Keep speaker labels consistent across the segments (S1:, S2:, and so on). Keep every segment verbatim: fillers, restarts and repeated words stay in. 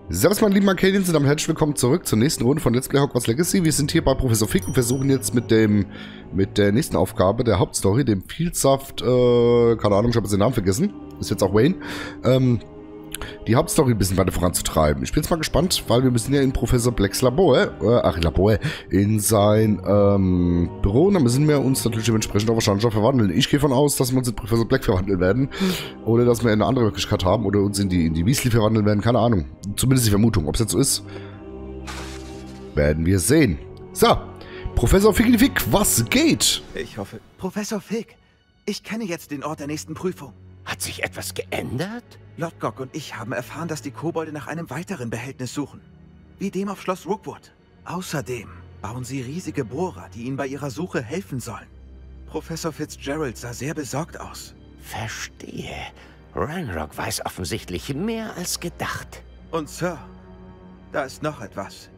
S1: Servus meine lieben Arcadians und damit herzlich willkommen zurück zur nächsten Runde von Let's Play Hogwarts Legacy. Wir sind hier bei Professor Fig und versuchen jetzt mit dem mit der nächsten Aufgabe, der Hauptstory, dem Vielsaft, äh, keine Ahnung, ich habe jetzt den Namen vergessen, ist jetzt auch Wayne, ähm, die Hauptstory ein bisschen weiter voranzutreiben. Ich bin jetzt mal gespannt, weil wir müssen ja in Professor Blacks Labor, äh, ach Labor, in sein ähm, Büro, und dann müssen wir uns natürlich dementsprechend auch wahrscheinlich auch verwandeln. Ich gehe von aus, dass wir uns in Professor Black verwandeln werden, oder dass wir eine andere Möglichkeit haben, oder uns in die, in die Weasley verwandeln werden, keine Ahnung. Zumindest die Vermutung, ob es jetzt so ist, werden wir sehen. So, Professor Figgy-Fig, was geht?
S2: Ich hoffe... Professor Fig, ich kenne jetzt den Ort der nächsten Prüfung.
S3: Hat sich etwas geändert?
S2: Lodgok und ich haben erfahren, dass die Kobolde nach einem weiteren Behältnis suchen. Wie dem auf Schloss Rookwood. Außerdem bauen sie riesige Bohrer, die ihnen bei ihrer Suche helfen sollen. Professor Fitzgerald sah sehr besorgt aus.
S3: Verstehe. Ranrock weiß offensichtlich mehr als gedacht.
S2: Und Sir, da ist noch etwas.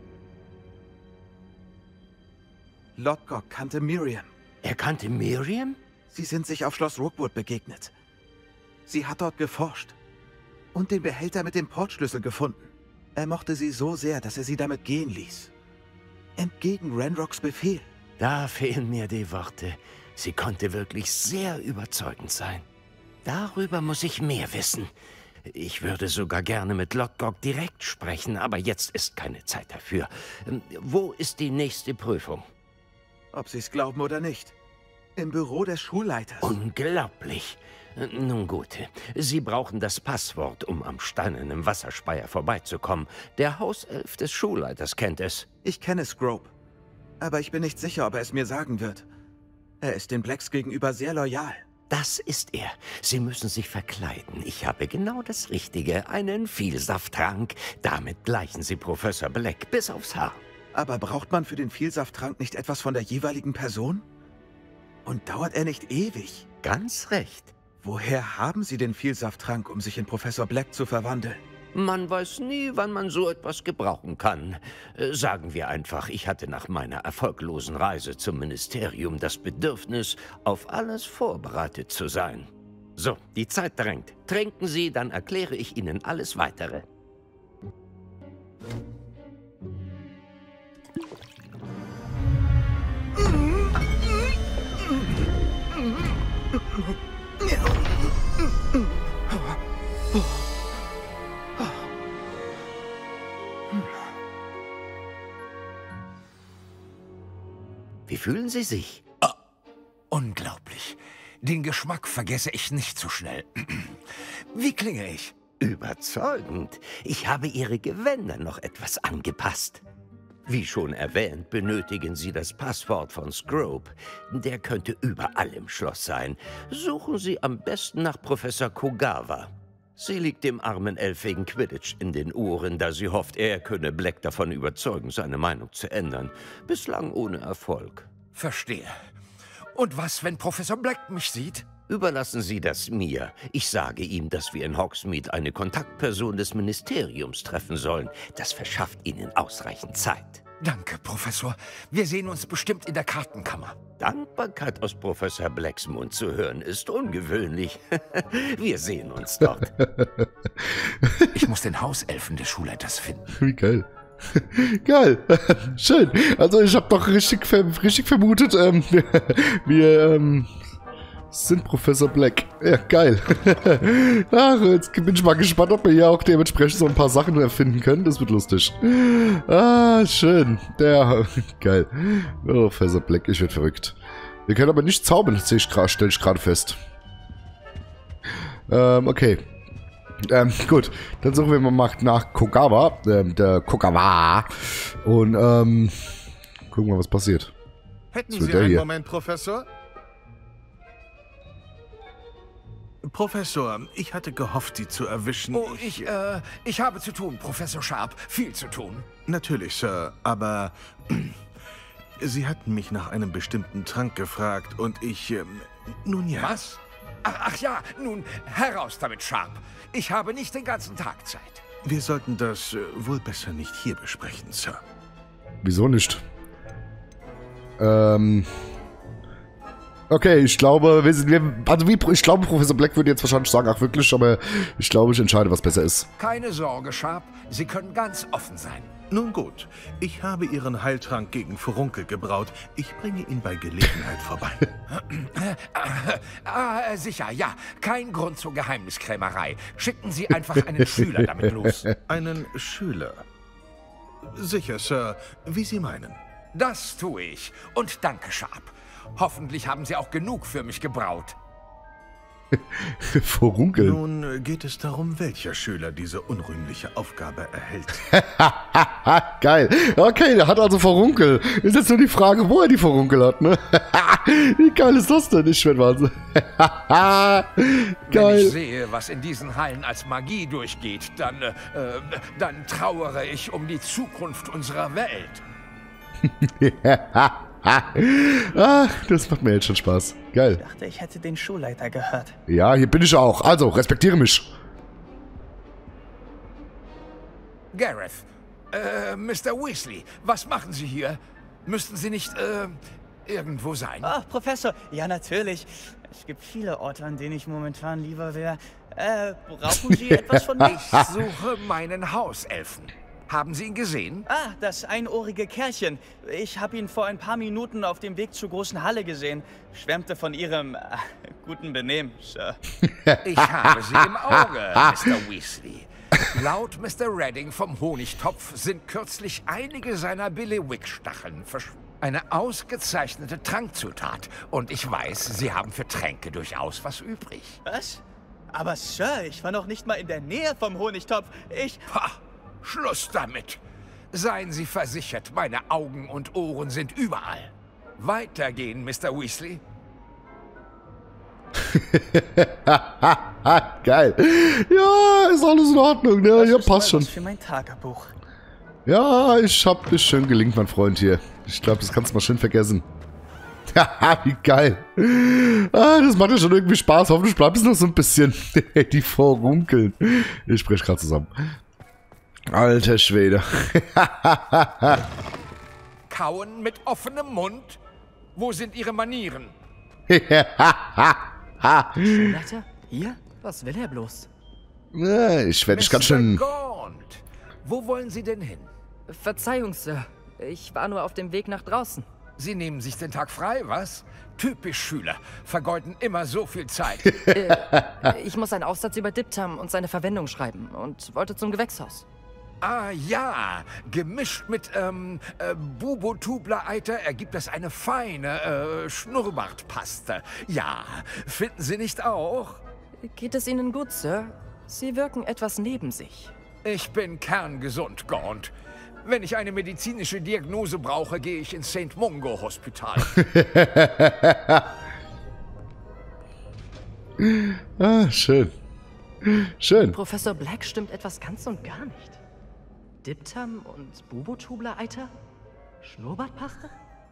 S2: Lodgok kannte Miriam.
S3: Er kannte Miriam?
S2: Sie sind sich auf Schloss Rookwood begegnet. Sie hat dort geforscht und den Behälter mit dem Portschlüssel gefunden. Er mochte sie so sehr, dass er sie damit gehen ließ. Entgegen Ranrocks Befehl.
S3: Da fehlen mir die Worte. Sie konnte wirklich sehr überzeugend sein. Darüber muss ich mehr wissen. Ich würde sogar gerne mit Lodgok direkt sprechen, aber jetzt ist keine Zeit dafür. Wo ist die nächste Prüfung?
S2: Ob Sie es glauben oder nicht. Im Büro des Schulleiters.
S3: Unglaublich. Nun gut, Sie brauchen das Passwort, um am steinernen Wasserspeier vorbeizukommen. Der Hauself des Schulleiters kennt es.
S2: Ich kenne Scrope, aber ich bin nicht sicher, ob er es mir sagen wird. Er ist den Blacks gegenüber sehr loyal.
S3: Das ist er. Sie müssen sich verkleiden. Ich habe genau das Richtige, einen Vielsafttrank. Damit gleichen Sie Professor Black bis aufs Haar.
S2: Aber braucht man für den Vielsafttrank nicht etwas von der jeweiligen Person? Und dauert er nicht ewig?
S3: Ganz recht.
S2: Woher haben Sie den Vielsafttrank, um sich in Professor Black zu verwandeln?
S3: Man weiß nie, wann man so etwas gebrauchen kann. Äh, sagen wir einfach, ich hatte nach meiner erfolglosen Reise zum Ministerium das Bedürfnis, auf alles vorbereitet zu sein. So, die Zeit drängt. Trinken Sie, dann erkläre ich Ihnen alles Weitere. Wie fühlen Sie sich?
S4: Oh, unglaublich. Den Geschmack vergesse ich nicht so schnell. Wie klinge ich?
S3: Überzeugend. Ich habe Ihre Gewänder noch etwas angepasst. Wie schon erwähnt, benötigen Sie das Passwort von Scrope. Der könnte überall im Schloss sein. Suchen Sie am besten nach Professor Kogawa. Sie liegt dem armen Elf wegen Quidditch in den Ohren, da sie hofft, er könne Black davon überzeugen, seine Meinung zu ändern. Bislang ohne Erfolg.
S4: Verstehe. Und was, wenn Professor Black mich sieht?
S3: Überlassen Sie das mir. Ich sage ihm, dass wir in Hogsmeade eine Kontaktperson des Ministeriums treffen sollen. Das verschafft Ihnen ausreichend Zeit.
S4: Danke, Professor. Wir sehen uns bestimmt in der Kartenkammer.
S3: Dankbarkeit aus Professor Blacks Mund zu hören, ist ungewöhnlich. Wir sehen uns dort.
S4: Ich muss den Hauselfen des Schulleiters finden.
S1: Wie geil. Geil. Schön. Also ich habe doch richtig, ver richtig vermutet, ähm, wir, wir ähm, sind Professor Black. Ja, geil. Ach, jetzt bin ich mal gespannt, ob wir hier auch dementsprechend so ein paar Sachen erfinden können. Das wird lustig. Ah, schön. Ja, geil. Oh, Professor Black, ich werde verrückt. Wir können aber nicht zaubern, stelle ich gerade fest. Ähm, okay. Ähm, gut. Dann suchen wir mal nach Kogawa. Ähm, der Kogawa. Und, ähm, gucken wir mal, was passiert.
S5: Hätten
S1: So,
S5: Sie
S1: der
S5: einen
S1: hier.
S5: Moment, Professor? Professor, ich hatte gehofft, Sie zu erwischen.
S4: Oh, ich, äh, ich habe zu tun, Professor Sharp. Viel zu tun.
S5: Natürlich, Sir, aber Sie hatten mich nach einem bestimmten Trank gefragt und ich, ähm, nun ja.
S4: Was? Ach, ach ja, nun, heraus damit, Sharp. Ich habe nicht den ganzen Tag Zeit.
S5: Wir sollten das äh, wohl besser nicht hier besprechen, Sir.
S1: Wieso nicht? Ähm... Okay, ich glaube, wir sind, wir, also wie, ich glaube, Professor Black würde jetzt wahrscheinlich sagen, ach wirklich, aber ich glaube, ich entscheide, was besser ist.
S4: Keine Sorge, Sharp. Sie können ganz offen sein.
S5: Nun gut, ich habe Ihren Heiltrank gegen Furunkel gebraut. Ich bringe ihn bei Gelegenheit vorbei.
S4: Ah, sicher, ja. Kein Grund zur Geheimniskrämerei. Schicken Sie einfach einen Schüler damit los.
S5: Einen Schüler? Sicher, Sir. Wie Sie meinen.
S4: Das tue ich. Und danke, Sharp. Hoffentlich haben Sie auch genug für mich gebraut.
S1: Furunkel.
S5: Nun geht es darum, welcher Schüler diese unrühmliche Aufgabe erhält.
S1: Geil. Okay, der hat also Furunkel. Ist jetzt nur die Frage, wo er die Furunkel hat, ne? Wie geil ist das denn? Ich schwör Wahnsinn. Geil.
S4: Wenn ich sehe, was in diesen Hallen als Magie durchgeht, dann, äh, dann trauere ich um die Zukunft unserer Welt.
S1: Ach, das macht mir jetzt schon Spaß. Geil.
S6: Ich dachte, ich hätte den Schulleiter gehört.
S1: Ja, hier bin ich auch. Also, respektiere mich.
S4: Gareth, äh, Mister Weasley, was machen Sie hier? Müssten Sie nicht, äh, irgendwo sein?
S6: Ach, Professor, ja natürlich. Es gibt viele Orte, an denen ich momentan lieber wäre. Äh, brauchen Sie etwas von mir?
S4: Ich suche meinen Hauselfen. Haben Sie ihn gesehen?
S6: Ah, das einohrige Kerlchen. Ich habe ihn vor ein paar Minuten auf dem Weg zur großen Halle gesehen. Schwärmte von Ihrem äh, guten Benehmen, Sir.
S4: Ich habe Sie im Auge, Mister Weasley. Laut Mister Redding vom Honigtopf sind kürzlich einige seiner Billywick-Stacheln verschwunden. Eine ausgezeichnete Trankzutat. Und ich weiß, Sie haben für Tränke durchaus was übrig.
S6: Was? Aber Sir, ich war noch nicht mal in der Nähe vom Honigtopf. Ich...
S4: Pah, Schluss damit. Seien Sie versichert, meine Augen und Ohren sind überall. Weitergehen, Mister Weasley.
S1: Geil. Ja, ist alles in Ordnung, ne?
S6: Das
S1: Ja,
S6: ist
S1: passt
S6: mal
S1: schon.
S6: was für mein Tagebuch.
S1: Ja, ich hab dich schön gelingt, mein Freund hier. Ich glaube, das kannst du mal schön vergessen. Haha, wie geil. Ah, das macht ja schon irgendwie Spaß. Hoffentlich bleibt es noch so ein bisschen. Die Vorunkeln. Ich spreche gerade zusammen. Alter Schwede.
S4: Kauen mit offenem Mund? Wo sind Ihre Manieren?
S7: Schulleiter? Hier? Was will er bloß?
S1: Ja, ich werde dich ganz
S4: Mister
S1: schön...
S4: Gaunt, wo wollen Sie denn hin?
S7: Verzeihung, Sir. Ich war nur auf dem Weg nach draußen.
S4: Sie nehmen sich den Tag frei, was? Typisch Schüler. Vergeuden immer so viel Zeit.
S7: äh, ich muss einen Aufsatz über Diptam und seine Verwendung schreiben und wollte zum Gewächshaus.
S4: Ah ja, gemischt mit ähm, äh, Bubotubler-Eiter ergibt das eine feine äh, Schnurrbartpaste. Ja, finden Sie nicht auch?
S7: Geht es Ihnen gut, Sir? Sie wirken etwas neben sich.
S4: Ich bin kerngesund, Gaunt. Wenn ich eine medizinische Diagnose brauche, gehe ich ins Saint Mungo Hospital.
S1: Ah, schön. Schön.
S7: Professor Black stimmt etwas ganz und gar nicht. Diptam und Bubotubler-Eiter? Schnurrbartpaste?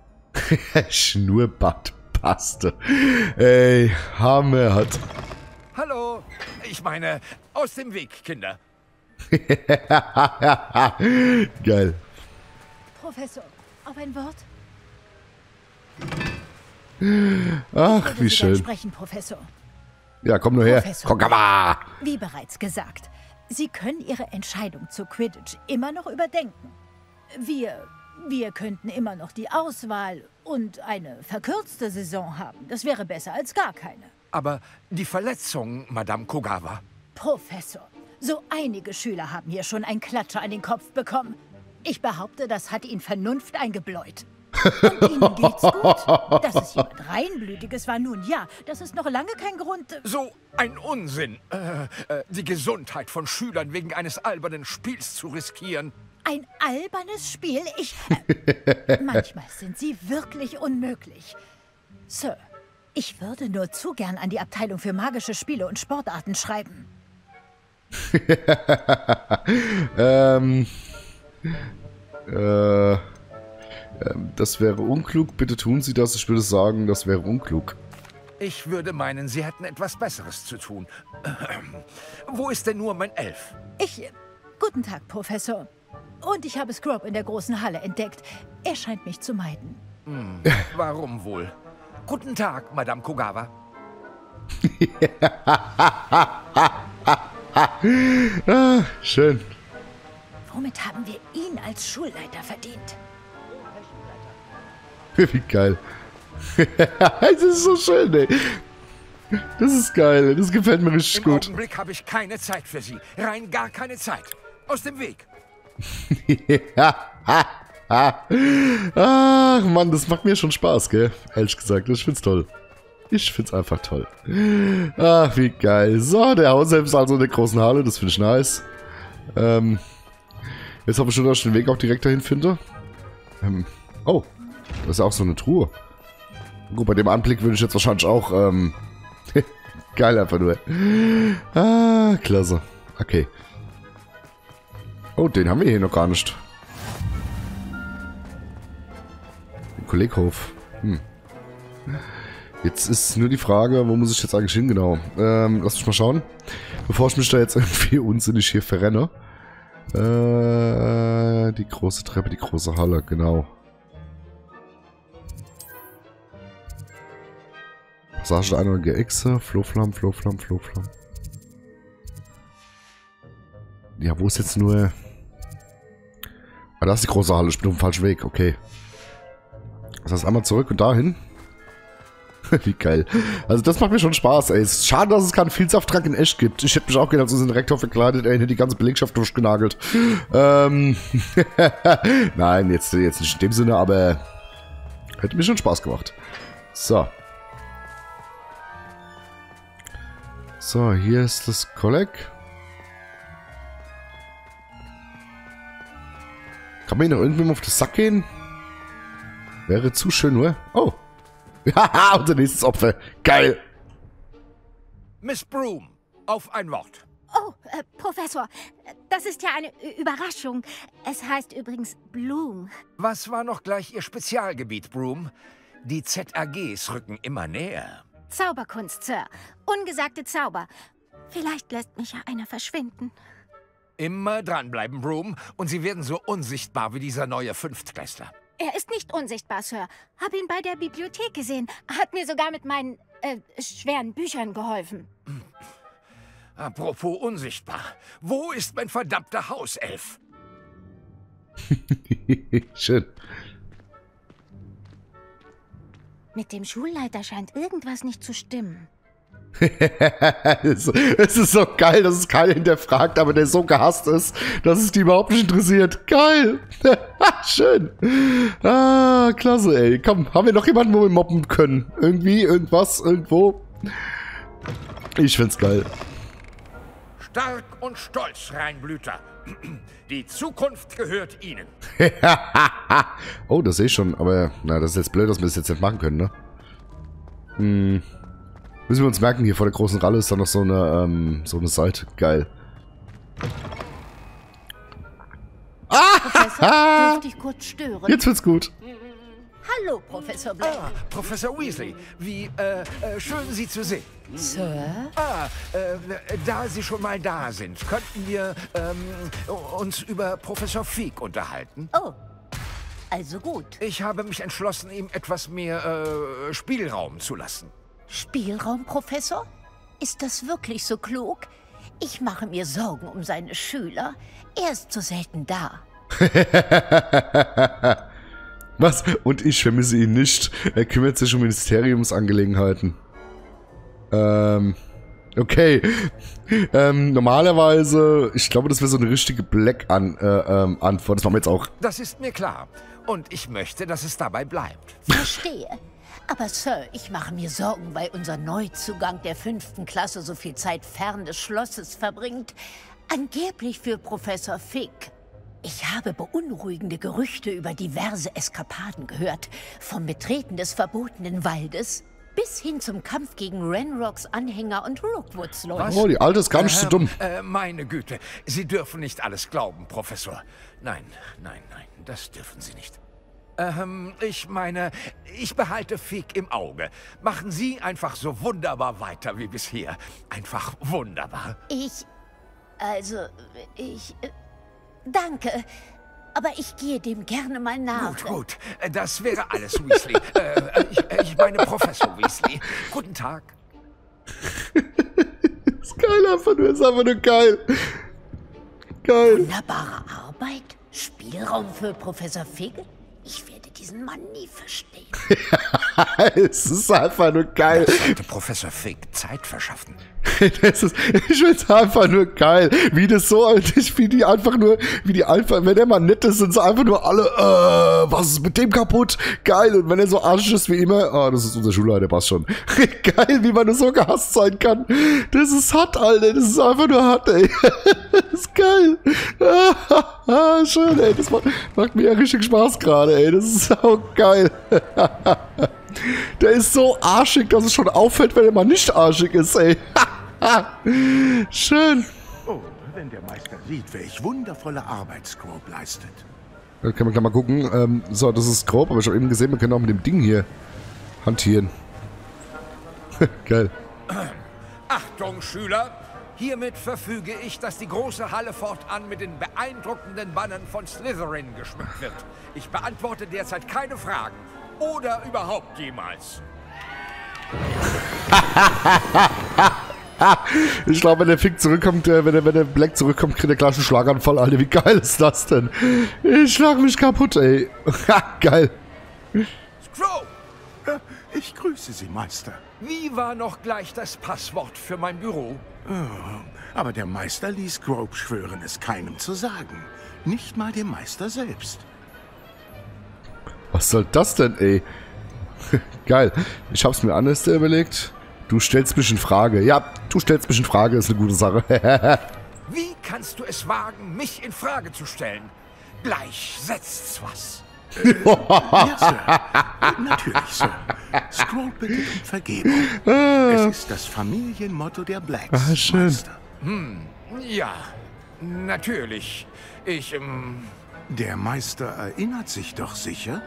S1: Schnurrbartpaste. Ey, Hammer hat.
S4: Hallo, ich meine, aus dem Weg, Kinder.
S1: Geil.
S8: Professor, auf ein Wort?
S1: Ach,
S8: Würde
S1: wie
S8: Sie gern
S1: schön.
S8: sprechen, Professor.
S1: Ja, komm nur her.
S8: Professor.
S1: Komm, komm mal.
S8: Wie bereits gesagt, Sie können Ihre Entscheidung zu Quidditch immer noch überdenken. Wir, wir könnten immer noch die Auswahl und eine verkürzte Saison haben. Das wäre besser als gar keine.
S4: Aber die Verletzung, Madame Kogawa.
S8: Professor, so einige Schüler haben hier schon einen Klatscher an den Kopf bekommen. Ich behaupte, das hat Ihnen Vernunft eingebläut. Und Ihnen geht's gut. Dass es jemand Reinblütiges war, nun ja, das ist noch lange kein Grund...
S4: So ein Unsinn, äh, äh, die Gesundheit von Schülern wegen eines albernen Spiels zu riskieren.
S8: Ein albernes Spiel? Ich... Äh, manchmal sind Sie wirklich unmöglich. Sir, ich würde nur zu gern an die Abteilung für magische Spiele und Sportarten schreiben.
S1: ähm... Äh... Das wäre unklug. Bitte tun Sie das. Ich würde sagen, das wäre unklug.
S4: Ich würde meinen, Sie hätten etwas Besseres zu tun. Wo ist denn nur mein Elf?
S8: Ich... Äh, guten Tag, Professor. Und ich habe Scroope in der großen Halle entdeckt. Er scheint mich zu meiden.
S4: Hm, warum wohl? Guten Tag, Madame Kogawa.
S1: Ah, schön.
S8: Womit haben wir ihn als Schulleiter verdient?
S1: Wie geil. Das ist so schön, ey. Das ist geil. Das gefällt mir richtig
S4: Im
S1: gut.
S4: Im Augenblick habe ich keine Zeit für Sie. Rein gar keine Zeit. Aus dem Weg.
S1: Ach, Mann, das macht mir schon Spaß, gell? Ehrlich gesagt, ich find's toll. Ich find's einfach toll. Ach, wie geil. So, der Hauself ist also in der großen Halle. Das finde ich nice. Ähm, jetzt habe ich schon, dass ich den Weg auch direkt dahin finde. Ähm, oh, das ist auch so eine Truhe. Gut, bei dem Anblick würde ich jetzt wahrscheinlich auch, ähm, geil einfach nur. Ah, klasse. Okay. Oh, den haben wir hier noch gar nicht. Den Kolleghof. Hm. Jetzt ist nur die Frage, wo muss ich jetzt eigentlich hin genau? Ähm, lass mich mal schauen. Bevor ich mich da jetzt irgendwie unsinnig hier verrenne. Äh, die große Treppe, die große Halle, genau. Passage der einäugige Echse, Flohflamm, Flohflamm, Flohflamm. Ja, wo ist jetzt nur... Ah, da ist die große Halle, ich bin auf dem falschen Weg, okay. Das heißt, einmal zurück und dahin. Wie geil. Also das macht mir schon Spaß, ey. Es ist schade, dass es keinen Vielsafttrank in echt gibt. Ich hätte mich auch gerne als unseren Rektor verkleidet, ey, hätte die ganze Belegschaft durchgenagelt. Ähm... Nein, jetzt, jetzt nicht in dem Sinne, aber... Hätte mir schon Spaß gemacht. So. So, hier ist das Kolleg. Kann man hier noch irgendwem auf den Sack gehen? Wäre zu schön, oder? Oh. Haha, unser nächstes Opfer. Geil.
S4: Miss Broom, auf ein Wort.
S8: Oh, äh, Professor, das ist ja eine Ü- Überraschung. Es heißt übrigens Bloom.
S4: Was war noch gleich Ihr Spezialgebiet, Broom? Die Z A Gs rücken immer näher.
S8: Zauberkunst, Sir. Ungesagte Zauber. Vielleicht lässt mich ja einer verschwinden.
S4: Immer dranbleiben, Broom, und Sie werden so unsichtbar wie dieser neue Fünftklässler.
S8: Er ist nicht unsichtbar, Sir. Hab ihn bei der Bibliothek gesehen. Hat mir sogar mit meinen, äh, schweren Büchern geholfen.
S4: Apropos unsichtbar. Wo ist mein verdammter Hauself?
S1: Schön.
S8: Mit dem Schulleiter scheint irgendwas nicht zu stimmen.
S1: es, es ist so geil, dass es keiner hinterfragt, aber der so gehasst ist, dass es die überhaupt nicht interessiert. Geil. Schön. Ah, klasse, ey. Komm, haben wir noch jemanden, wo wir mobben können? Irgendwie, irgendwas, irgendwo? Ich find's geil.
S4: Stark und stolz, Reinblüter. Die Zukunft gehört Ihnen.
S1: Oh, das sehe ich schon, aber na, das ist jetzt blöd, dass wir das jetzt nicht machen können, ne? Hm. Müssen wir uns merken, hier vor der großen Ralle ist da noch so eine, ähm, so eine Seite. Geil.
S8: Professor, dürfte ich kurz stören?
S1: Jetzt wird's gut.
S8: Hallo, Professor Black.
S4: Ah, Professor Weasley, wie, äh, äh, schön Sie zu sehen.
S8: Sir?
S4: Ah, äh, da Sie schon mal da sind, könnten wir, ähm, uns über Professor Fig unterhalten?
S8: Oh, also gut.
S4: Ich habe mich entschlossen, ihm etwas mehr, äh, Spielraum zu lassen.
S8: Spielraum, Professor? Ist das wirklich so klug? Ich mache mir Sorgen um seine Schüler. Er ist so selten da.
S1: Was? Und ich vermisse ihn nicht. Er kümmert sich um Ministeriumsangelegenheiten. Ähm... Okay. Ähm, normalerweise, ich glaube, das wäre so eine richtige Black-Antwort. Äh, ähm, Antwort. Das machen wir jetzt auch.
S4: Das ist mir klar. Und ich möchte, dass es dabei bleibt.
S8: Verstehe. Aber Sir, ich mache mir Sorgen, weil unser Neuzugang der fünften Klasse so viel Zeit fern des Schlosses verbringt. Angeblich für Professor Fig. Ich habe beunruhigende Gerüchte über diverse Eskapaden gehört. Vom Betreten des verbotenen Waldes bis hin zum Kampf gegen Renrocks Anhänger und Rookwoods Leute.
S1: Oh, die Alte ist gar nicht so dumm.
S4: Äh, meine Güte, Sie dürfen nicht alles glauben, Professor. Nein, nein, nein, das dürfen Sie nicht. Ähm, ich meine, ich behalte Fig im Auge. Machen Sie einfach so wunderbar weiter wie bisher. Einfach wunderbar.
S8: Ich... Also, ich... Danke. aber ich gehe dem gerne mal nach.
S4: Gut, gut. Das wäre alles, Weasley. äh, ich, ich meine Professor Weasley. Guten Tag.
S1: Ist geil, einfach nur, ist einfach nur geil. Geil.
S8: Wunderbare Arbeit. Spielraum für Professor Fig. Ich werde diesen Mann nie verstehen.
S1: Es ist einfach nur geil.
S4: Das sollte Professor Fig Zeit verschaffen.
S1: Das ist, ich find's einfach nur geil, wie das so, wie die einfach nur, wie die einfach, wenn der mal nett ist, sind sie einfach nur alle, äh, was ist mit dem kaputt? Geil. Und wenn er so arschig ist wie immer, ah, das ist unser Schulleiter, passt schon. Geil, wie man nur so gehasst sein kann. Das ist hart, Alter, das ist einfach nur hart, ey. Das ist geil. Ah, schön, ey, das macht, macht mir ja richtig Spaß gerade, ey, das ist auch geil. Der ist so arschig, dass es schon auffällt, wenn er mal nicht arschig ist, ey. Schön.
S9: Oh, wenn der Meister sieht, welch wundervolle Arbeit Scrope leistet.
S1: Da können wir gleich mal gucken. Ähm, so, das ist grob, aber ich habe eben gesehen, wir können auch mit dem Ding hier hantieren. Geil.
S4: Achtung, Schüler! Hiermit verfüge ich, dass die große Halle fortan mit den beeindruckenden Bannern von Slytherin geschmückt wird. Ich beantworte derzeit keine Fragen. Oder überhaupt jemals.
S1: Ich glaube, wenn der Fick zurückkommt, äh, wenn, der, wenn der Black zurückkommt, kriegt er gleich einen Schlaganfall, Alter. Wie geil ist das denn? Ich schlag mich kaputt, ey. Geil.
S4: Scrope!
S9: Ich grüße Sie, Meister.
S4: Wie war noch gleich das Passwort für mein Büro?
S9: Oh, aber der Meister ließ Scrope schwören, es keinem zu sagen. Nicht mal dem Meister selbst.
S1: Was soll das denn, ey? Geil. Ich hab's mir anders überlegt. Du stellst mich in Frage. Ja, du stellst mich in Frage, ist eine gute Sache.
S4: Wie kannst du es wagen, mich in Frage zu stellen? Gleich setzt's was.
S9: Äh, ja, Sir. Natürlich, Sir. Scrope bittet um Vergebung. Es ist das Familienmotto der Blacks,
S1: Ah, schön.
S9: Meister.
S4: Hm, ja, natürlich. Ich, ähm...
S9: Der Meister erinnert sich doch sicher?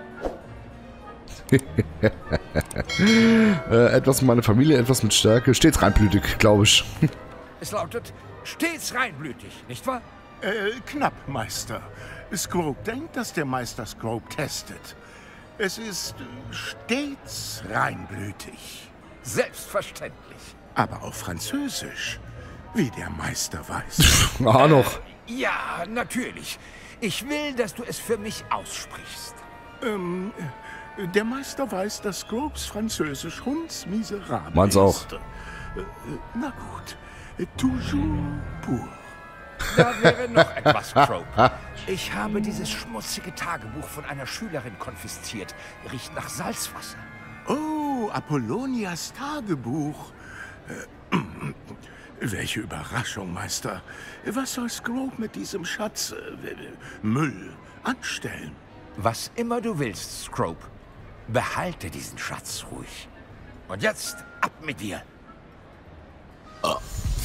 S1: äh, etwas mit meiner Familie, etwas mit Stärke. Stets reinblütig, glaube ich.
S4: Es lautet stets reinblütig, nicht wahr?
S9: Äh, knapp, Meister. Scrope denkt, dass der Meister Scrope testet. Es ist stets reinblütig.
S4: Selbstverständlich.
S9: Aber auf Französisch, wie der Meister weiß.
S1: Ah, noch.
S4: Äh, ja, natürlich. Ich will, dass du es für mich aussprichst.
S9: Ähm, der Meister weiß, dass Scropes Französisch hundsmiserabel ist.
S1: Meins auch.
S9: Äh, na gut. Toujours pour.
S4: Da wäre noch etwas, Scrope. Ich habe dieses schmutzige Tagebuch von einer Schülerin konfisziert. Riecht nach Salzwasser.
S9: Oh, Apollonias Tagebuch. Äh, welche Überraschung, Meister. Was soll Scrope mit diesem Schatz, äh, Müll, anstellen?
S4: Was immer du willst, Scrope. Behalte diesen Schatz ruhig. Und jetzt ab mit dir. Oh.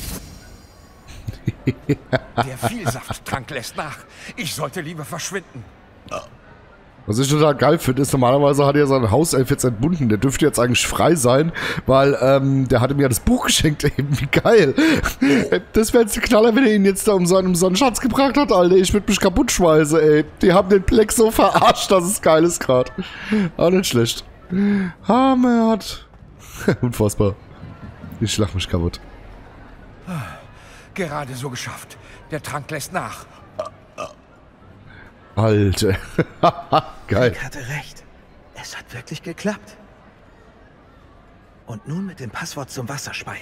S4: Der Vielsafttrank lässt nach. Ich sollte lieber verschwinden.
S1: Was ich total geil finde, ist, normalerweise hat er seinen Hauself jetzt entbunden. Der dürfte jetzt eigentlich frei sein, weil ähm, der hatte mir ja das Buch geschenkt eben. Wie geil. Das wäre jetzt der Knaller, wenn er ihn jetzt da um seinen, um seinen Schatz gebracht hat, Alter. Ich würde mich kaputt schmeißen, ey. Die haben den Plex so verarscht, dass es geil ist gerade. Auch nicht schlecht. Hammer. Unfassbar. Ich schlag mich kaputt.
S4: Gerade so geschafft. Der Trank lässt nach.
S1: Alter. Geil.
S2: Ich hatte recht. Es hat wirklich geklappt. Und nun mit dem Passwort zum Wasserspeier.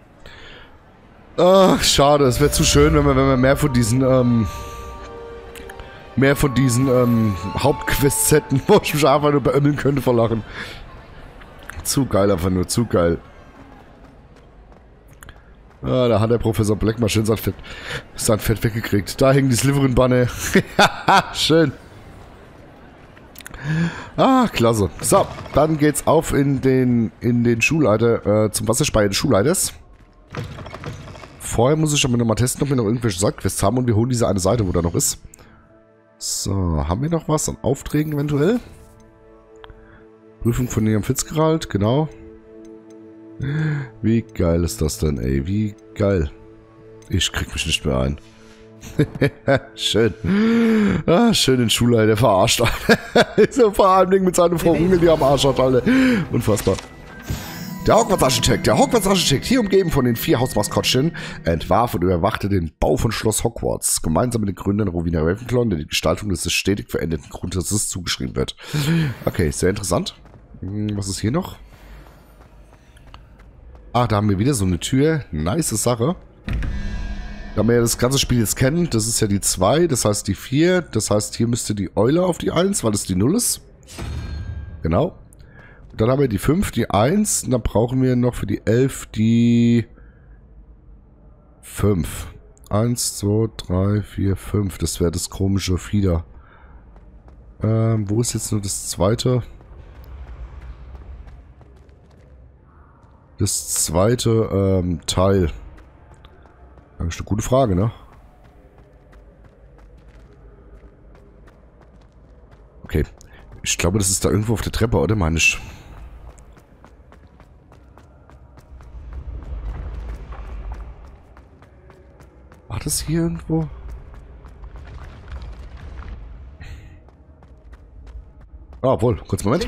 S1: Ach, schade. Es wäre zu schön, wenn wir, wenn wir mehr von diesen, ähm, mehr von diesen, ähm, Hauptquests hätten, wo ich mich einfach nur beömmeln könnte vor Lachen. Zu geil, einfach nur. Zu geil. Ah, da hat der Professor Black mal schön sein Fett, sein Fett weggekriegt. Da hängen die Slytherin-Banner. Schön. Ah, klasse. So, dann geht's auf in den, in den Schulleiter, äh, zum Wasserspeier des Schulleiters. Vorher muss ich aber nochmal testen, ob wir noch irgendwelche Seitenquests haben und wir holen diese eine Seite, wo da noch ist. So, haben wir noch was an Aufträgen eventuell? Prüfung von Liam Fitzgerald, genau. Wie geil ist das denn, ey? Wie geil. Ich krieg mich nicht mehr ein. Schön. Ah, schön den Schulleiter verarscht. So vor allem mit seiner Frau Rungel, die am Arsch hat, alle. Unfassbar. Der Hogwarts-Architekt. Der Hogwarts-Architekt, hier umgeben von den vier Hausmaskottchen, entwarf und überwachte den Bau von Schloss Hogwarts. Gemeinsam mit den Gründern Rowena Ravenclaw, der die Gestaltung des stetig veränderten Grundrisses zugeschrieben wird. Okay, sehr interessant. Was ist hier noch? Ah, da haben wir wieder so eine Tür. Nice Sache. Da wir ja das ganze Spiel jetzt kennen, das ist ja die zwei, das heißt die vier, das heißt hier müsste die Eule auf die eins, weil das die null ist. Genau. Und dann haben wir die fünf, die eins, und dann brauchen wir noch für die elf die fünf. eins, zwei, drei, vier, fünf, das wäre das komische Fieder. Ähm, wo ist jetzt nur das zweite? Das zweite ähm, Teil. Das ist eine gute Frage, ne? Okay. Ich glaube, das ist da irgendwo auf der Treppe, oder meine ich? War das hier irgendwo? Ah, wohl. Kurz Moment.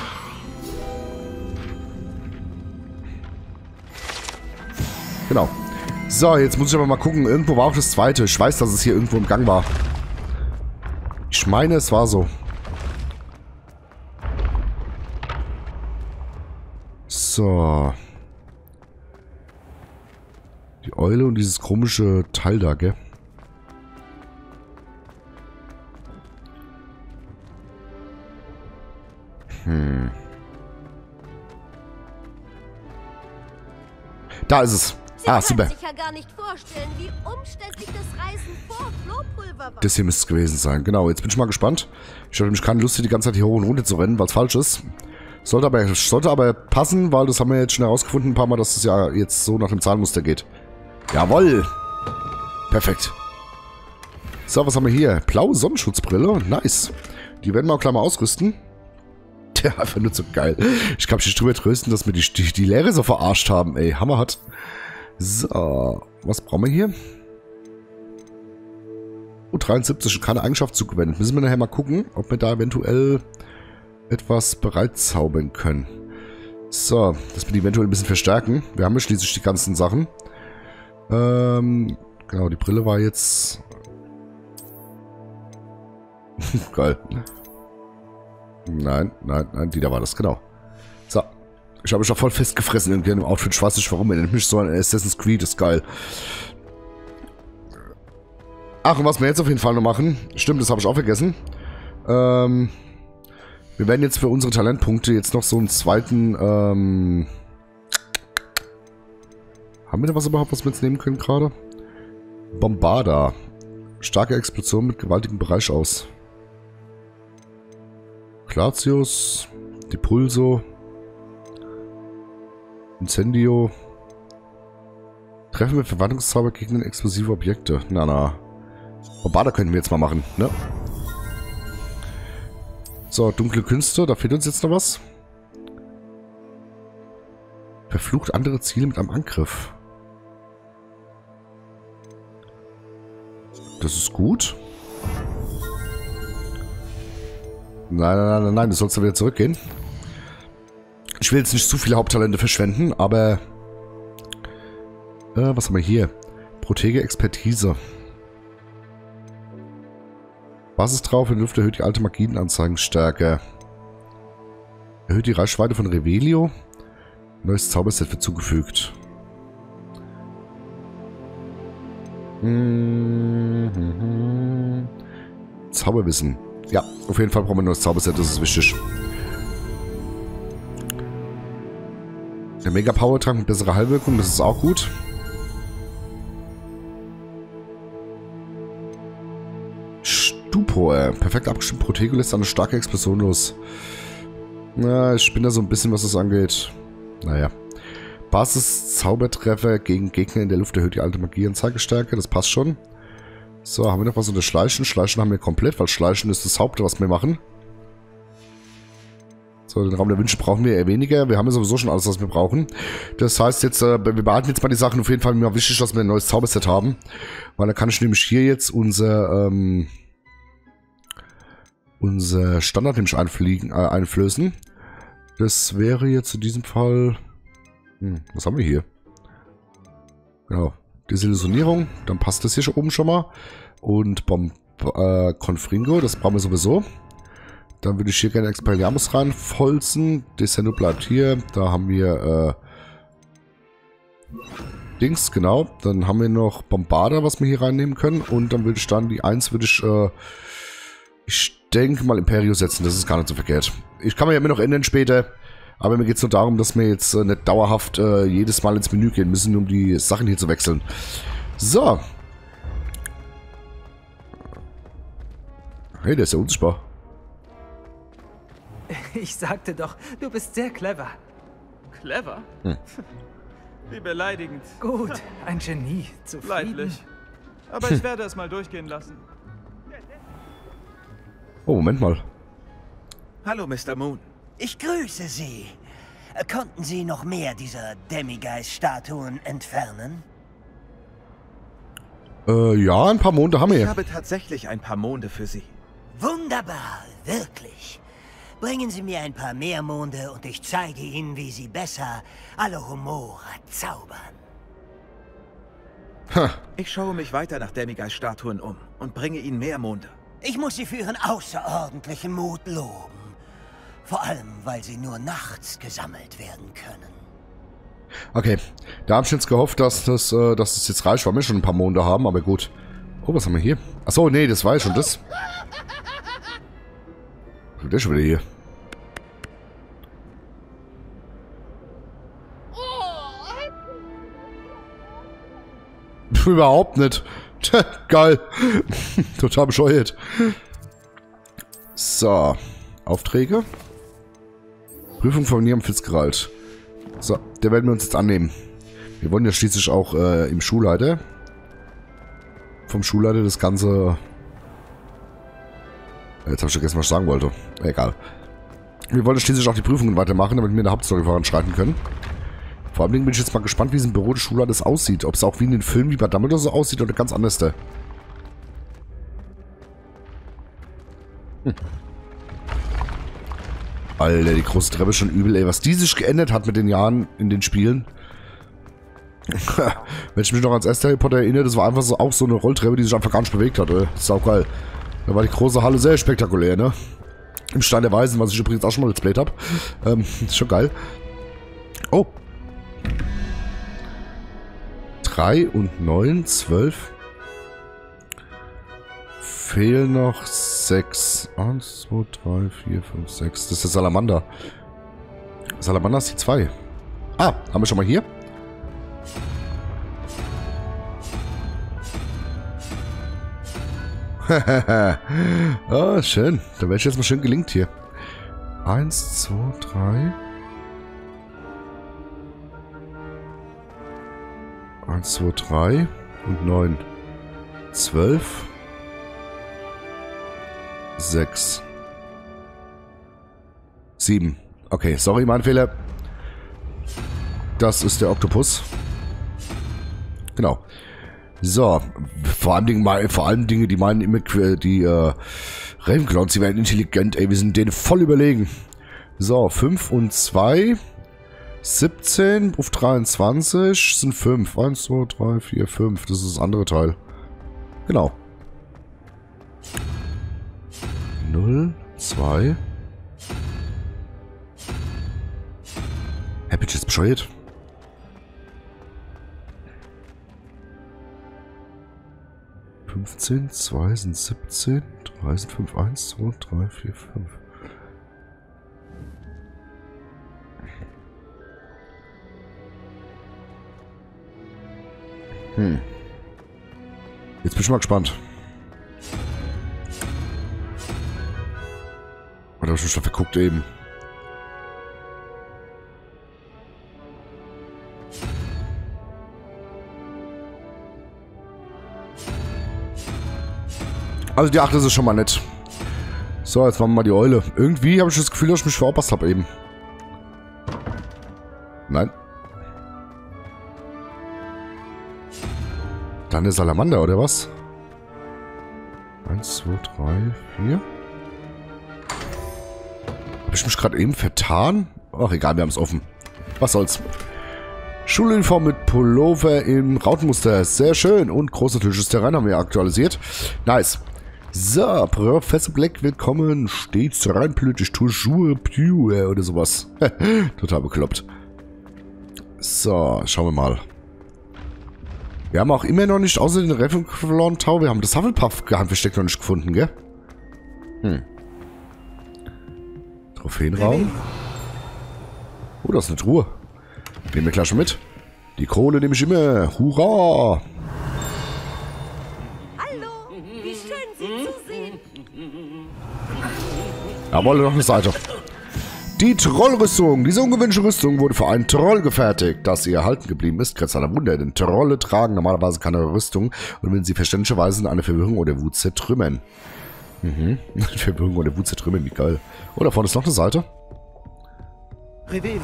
S1: Genau. So, jetzt muss ich aber mal gucken. Irgendwo war auch das zweite. Ich weiß, dass es hier irgendwo im Gang war. Ich meine, es war so. So. Die Eule und dieses komische Teil da, gell? Hm. Da ist es.
S10: Sie
S1: ah,
S10: können
S1: super.
S10: sich ja gar nicht vorstellen, wie umständlich das Reisen vor Flohpulver war.
S1: Das hier müsste es gewesen sein. Genau, jetzt bin ich mal gespannt. Ich hatte nämlich keine Lust, hier die ganze Zeit hier hoch und runter zu rennen, weil es falsch ist. Sollte aber, sollte aber passen, weil das haben wir jetzt schon herausgefunden ein paar Mal, dass es ja jetzt so nach dem Zahlmuster geht. Jawoll! Perfekt. So, was haben wir hier? Blaue Sonnenschutzbrille. Nice. Die werden wir auch gleich mal ausrüsten. Der einfach nur so geil. Ich kann mich nicht drüber trösten, dass wir die, die, die Lehre so verarscht haben, ey. Hammer hat. So, was brauchen wir hier? Oh, dreiundsiebzig, keine Eigenschaft zugewendet. Müssen wir nachher mal gucken, ob wir da eventuell etwas bereitzaubern können. So, dass wir die eventuell ein bisschen verstärken. Wir haben ja schließlich die ganzen Sachen. Ähm, genau, die Brille war jetzt... Geil. Nein, nein, nein, die da war das, genau. So. Ich habe mich doch voll festgefressen in dem Outfit. Ich weiß nicht warum. Erinnert mich so an Assassin's Creed. Ist geil. Ach, und was wir jetzt auf jeden Fall noch machen. Stimmt, das habe ich auch vergessen. Ähm, wir werden jetzt für unsere Talentpunkte jetzt noch so einen zweiten... Ähm, haben wir da was überhaupt, was wir jetzt nehmen können gerade? Bombarda. Starke Explosion mit gewaltigem Bereich aus. Clatius. Depulso. Incendio. Treffen wir Verwandlungszauber gegen explosive Objekte. Na, na. Bombarda könnten wir jetzt mal machen, ne? So, dunkle Künste. Da fehlt uns jetzt noch was. Verflucht andere Ziele mit einem Angriff. Das ist gut. Nein, nein, nein, nein, nein. Du sollst da wieder zurückgehen. Ich will jetzt nicht zu viele Haupttalente verschwenden, aber... Äh, was haben wir hier? Protege Expertise. Basis drauf, in der Luft erhöht die alte Magienanzeigenstärke. Erhöht die Reichweite von Revelio. Neues Zauberset wird zugefügt. Mhm. Zauberwissen. Ja, auf jeden Fall brauchen wir ein neues Zauberset, das ist wichtig. Der Mega-Power-Trank mit besserer Heilwirkung, das ist auch gut. Stupor. Perfekt abgestimmt. Protego lässt eine starke Explosion los. Na, ich bin da so ein bisschen, was das angeht. Naja. Basis-Zaubertreffer gegen Gegner in der Luft erhöht die alte Magie-Anzeigestärke. Das passt schon. So, haben wir noch was unter Schleichen? Schleichen haben wir komplett, weil Schleichen ist das Haupt, was wir machen. So, den Raum der Wünsche brauchen wir eher weniger. Wir haben ja sowieso schon alles, was wir brauchen. Das heißt jetzt, äh, wir behalten jetzt mal die Sachen. Auf jeden Fall mir wichtig, dass wir ein neues Zauberset haben. Weil da kann ich nämlich hier jetzt unser, ähm, unser Standard nämlich einfliegen, äh, einflößen. Das wäre jetzt in diesem Fall... Hm, was haben wir hier? Genau. Desillusionierung. Dann passt das hier schon oben schon mal. Und Bomb, äh, Confringo, das brauchen wir sowieso. Dann würde ich hier gerne Expelliarmus reinfolzen. Descendo bleibt hier. Da haben wir äh, Dings, genau. Dann haben wir noch Bombarder, was wir hier reinnehmen können. Und dann würde ich dann die eins würde ich, äh, ich denke mal Imperio setzen. Das ist gar nicht so verkehrt. Ich kann mir ja immer noch ändern später. Aber mir geht es nur darum, dass wir jetzt äh, nicht dauerhaft äh, jedes Mal ins Menü gehen müssen, um die Sachen hier zu wechseln. So. Hey, der ist ja unsichtbar.
S11: Ich sagte doch, du bist sehr clever.
S6: Clever?
S1: Hm.
S6: Wie beleidigend.
S11: Gut, ein Genie. Zufrieden?
S6: Leidlich. Aber ich werde es mal durchgehen lassen.
S1: Oh, Moment mal.
S2: Hallo, Mister Moon.
S12: Ich grüße Sie. Konnten Sie noch mehr dieser Demigeist-Statuen entfernen?
S1: Äh, ja, ein paar Monde haben wir.
S2: Ich habe tatsächlich ein paar Monde für Sie.
S12: Wunderbar, wirklich. Bringen Sie mir ein paar mehr Monde und ich zeige Ihnen, wie Sie besser Alohomora zaubern.
S2: Ha. Ich schaue mich weiter nach Demigeist-Statuen um und bringe Ihnen mehr Monde.
S12: Ich muss Sie für Ihren außerordentlichen Mut loben. Vor allem, weil sie nur nachts gesammelt werden können.
S1: Okay, da habe ich jetzt gehofft, dass das, äh, dass das jetzt reicht, weil wir schon ein paar Monde haben, aber gut. Oh, was haben wir hier? Achso, nee, das war ja schon das. Was ist der schon wieder hier? Überhaupt nicht. Geil. Total bescheuert. So. Aufträge. Prüfung von Niam Fitzgerald. So, der werden wir uns jetzt annehmen. Wir wollen ja schließlich auch äh, im Schulleiter. Vom Schulleiter das Ganze... Jetzt habe ich vergessen, was ich sagen wollte. Egal. Wir wollen schließlich auch die Prüfungen weitermachen, damit wir in der Hauptstory voranschreiten können. Vor allem bin ich jetzt mal gespannt, wie es im Büro des Schulleiters aussieht. Ob es auch wie in den Filmen wie bei Dumbledore so aussieht oder ganz anders da. Hm. Alter, die große Treppe ist schon übel, ey. Was die sich geändert hat mit den Jahren in den Spielen. Wenn ich mich noch ans erste Harry Potter erinnere, das war einfach so auch so eine Rolltreppe, die sich einfach gar nicht bewegt hat, ey. Das ist auch geil. Da war die große Halle sehr spektakulär, ne? Im Stein der Weisen, was ich übrigens auch schon mal let's played habe. Ähm, ist schon geil. Oh. drei und neun, zwölf. Fehlen noch sechs. eins, zwei, drei, vier, fünf, sechs. Das ist der Salamander. Salamander ist die zwei. Ah, haben wir schon mal hier? Ah, schön. Da werde ich jetzt mal schön gelingt hier. Eins, zwei, drei. Eins, zwei, drei. Und neun. Zwölf. Sechs. Sieben. Okay, sorry, mein Fehler. Das ist der Oktopus. Genau. So, vor allem Dinge, vor allem Dinge, die meinen immer, die äh, Ravenclaws, die werden intelligent, ey, wir sind denen voll überlegen. So, fünf und zwei, siebzehn auf dreiundzwanzig sind fünf. eins, zwei, drei, vier, fünf, das ist das andere Teil. Genau. null, zwei. Hä, bin ich jetzt bescheuert? fünfzehn, zwei sind siebzehn, drei sind fünf, eins, zwei, drei, vier, fünf. Hm. Jetzt bin ich mal gespannt. Oder habe ich mich schon verguckt eben? Also die acht ist schon mal nett. So, jetzt machen wir mal die Eule. Irgendwie habe ich das Gefühl, dass ich mich verpasst habe eben. Nein. Dann eine Salamander, oder was? Eins, zwei, drei, vier. Habe ich mich gerade eben vertan? Ach, egal, wir haben es offen. Was soll's. Schuluniform mit Pullover im Rautenmuster. Sehr schön. Und großnatürliches Terrain haben wir aktualisiert. Nice. So, Professor Black, willkommen. Stets reinblütig, toujours pure oder sowas. Total bekloppt. So, schauen wir mal. Wir haben auch immer noch nicht, außer den Ravenclaw Tower, wir haben das Hufflepuff-Geheimversteck noch nicht gefunden, gell? Hm. Trophäenraum. Oh, das ist eine Truhe. Nehmen wir gleich schon mit. Die Kohle nehme ich immer. Hurra!
S10: Hallo, wie schön Sie zu sehen.
S1: Jawohl, noch eine Seite. Die Trollrüstung. Diese ungewöhnliche Rüstung wurde für einen Troll gefertigt. Dass sie erhalten geblieben ist, grenzt an ein Wunder. Denn Trolle tragen normalerweise keine Rüstung und wenn sie verständlicherweise eine Verwirrung oder Wut zertrümmern. Mhm. Verwirrung oder Wut zertrümmern, wie geil. Oh, da vorne ist noch eine Seite.
S2: Revelio.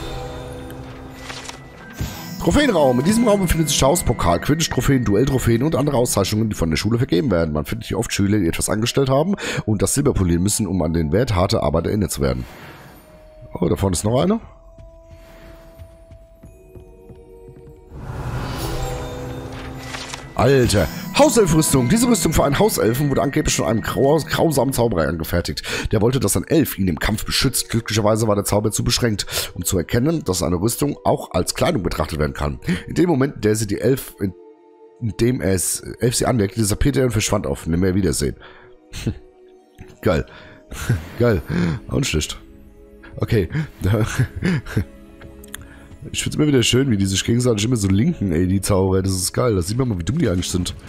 S1: Trophäenraum. In diesem Raum befindet sich Haus, Pokal, Quidditch-Trophäen, Duelltrophäen und andere Auszeichnungen, die von der Schule vergeben werden. Man findet hier oft Schüler, die etwas angestellt haben und das Silber polieren müssen, um an den Wert harter Arbeit erinnert zu werden. Oh, da vorne ist noch einer. Alter. Hauselfrüstung. Diese Rüstung für einen Hauselfen wurde angeblich von einem graus grausamen Zauberer angefertigt. Der wollte, dass ein Elf ihn im Kampf beschützt. Glücklicherweise war der Zauber zu beschränkt, um zu erkennen, dass eine Rüstung auch als Kleidung betrachtet werden kann. In dem Moment, in der sie die Elf, in, in dem er es Elf sie anlegt, disappearte er und verschwand auf. Nicht mehr wiedersehen. Geil. Geil. Und schlicht. Okay. Ich find's immer wieder schön, wie die sich gegenseitig immer so linken, ey, die Zauberer. Das ist geil. Da sieht man mal, wie dumm die eigentlich sind.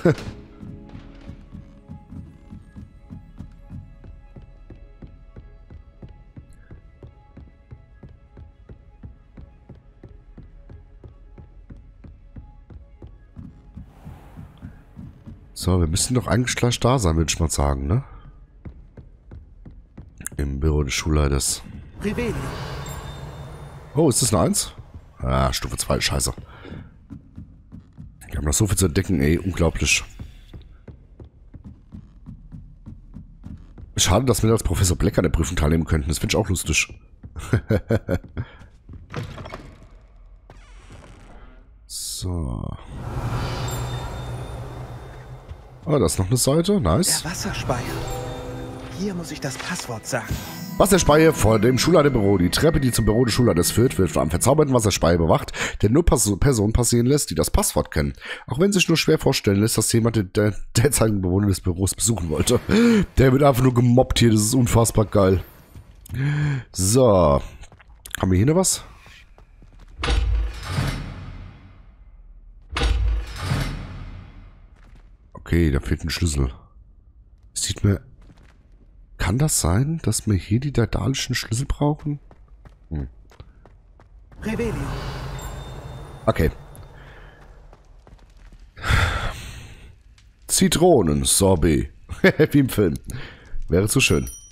S1: So, wir müssen doch eigentlich gleich da sein, würde ich mal sagen, ne? Im Büro des Schulleiters.
S2: Revelio.
S1: Oh, ist das eine eins? Ah, Stufe zwei, scheiße. Wir haben noch so viel zu entdecken, ey, unglaublich. Schade, dass wir als Professor Black an der Prüfung teilnehmen könnten, das finde ich auch lustig. So. Ah, da ist noch eine Seite, nice.
S2: Der Wasserspeier. Hier muss ich das Passwort sagen.
S1: Wasserspeier vor dem Schulleiterbüro. Die Treppe, die zum Büro des Schulleiters führt, wird von einem verzauberten Wasserspeier bewacht, der nur Personen passieren lässt, die das Passwort kennen. Auch wenn sich nur schwer vorstellen lässt, dass jemand der derzeitigen Bewohner des Büros besuchen wollte. Der wird einfach nur gemobbt hier, das ist unfassbar geil. So. Haben wir hier noch was? Okay, da fehlt ein Schlüssel. Sieht mir... Kann das sein, dass wir hier die daedalischen Schlüssel brauchen? Hm.
S2: Revelio.
S1: Okay. Zitronen, Sorbet. Wie im Film. Wäre zu schön.